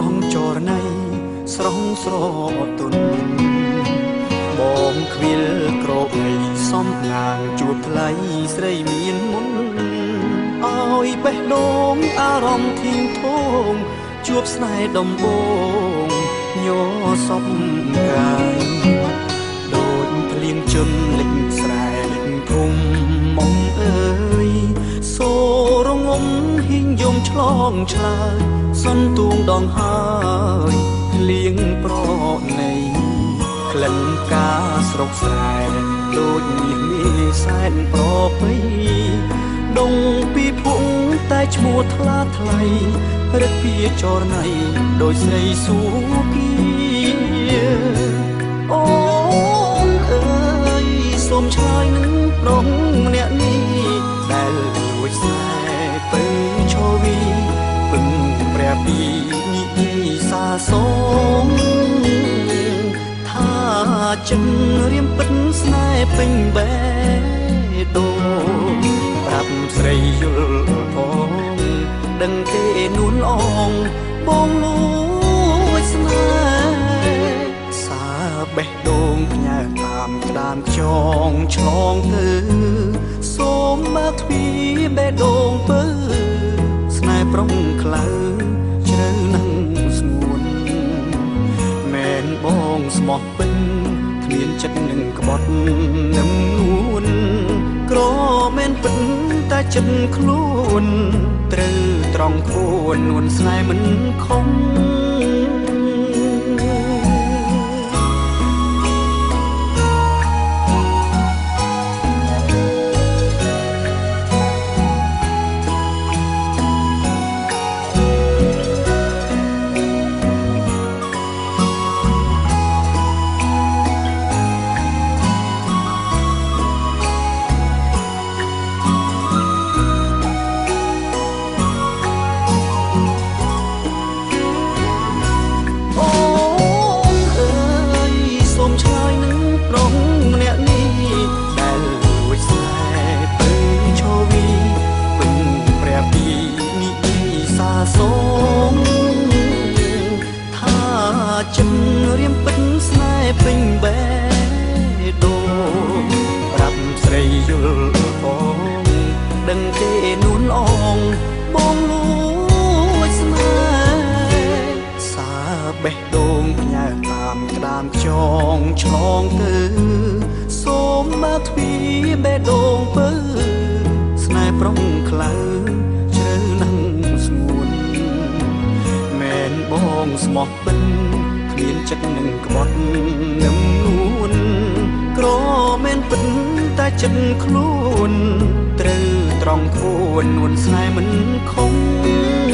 ងចរណៃស្រងស្រទន់បងខ្វៀលក្របីសំណាងជួបថ្លៃស្រីមានមុនឲ្យបេះដូងអារម្មណ៍ធៀងធងជួបស្នេហ៍ដំបងញ័រសពកាយដូចភ្លៀងជន់លិចស្រែលិចភូមិមកអើយសូរងំហ៊ីងយំឆ្លងឆ្លើយសន្ទូងដងហើយលៀងប្រណីក្លិនកាស្រុកស្រែដូចមាសមីសែនប្រពៃដងពីភុងតែឈ្មោះថ្លាថ្លៃរឹកពីចរណៃដូចស្រីស៊ូគីអូនអើយសូមឆ្លើយនឹងប្រុសម្នាក់នេះដែលលួចស្នេហ៍ពឹងឈវីពឹងព្រះពីនិសាសូមថាចិនរៀមពិតស្នេហ៍ពេញបេះដូងប្រាប់ស្រីយល់ផងដឹងទេនួនអងបងលួចស្នេហ៍សាបេះដូងផ្ញើតាមក្តាមខ្យងឆ្លងទៅសូមបើកទ្វារបេះដូងពើស្នេហ៍ប្រុងខ្លៅជ្រៅនឹងស្ងួនមែនបងស្មោះពេញគ្មានចិត្តនឹងក្បត់នឹងនួនក្រមែនពិតតែចិត្តខ្លួនត្រូវត្រង់ខ្លួននួនស្នេហ៍មិនខំសូមថាចិនរៀមពិតស្នេហ៍ពេញបេះដូងប្រាប់ស្រីយល់បងដឹងទេនួនអងបងលួចស្នេហ៍សាបេះដូងផ្ញើតាមក្តាមខ្យងឆ្លងទៅសូមបើកទ្វារបេះដូងពើស្នេហ៍ប្រុងខ្លៅជ្រៅនឹងស្ងួនបងស្មោះបិនគ្មានចិត្តនឹងក្បត់នឹងនួនក្រមែនពិតតែចិត្តខ្លួនត្រូវត្រង់ខ្លួននួនស្នេហ៍មិនខំ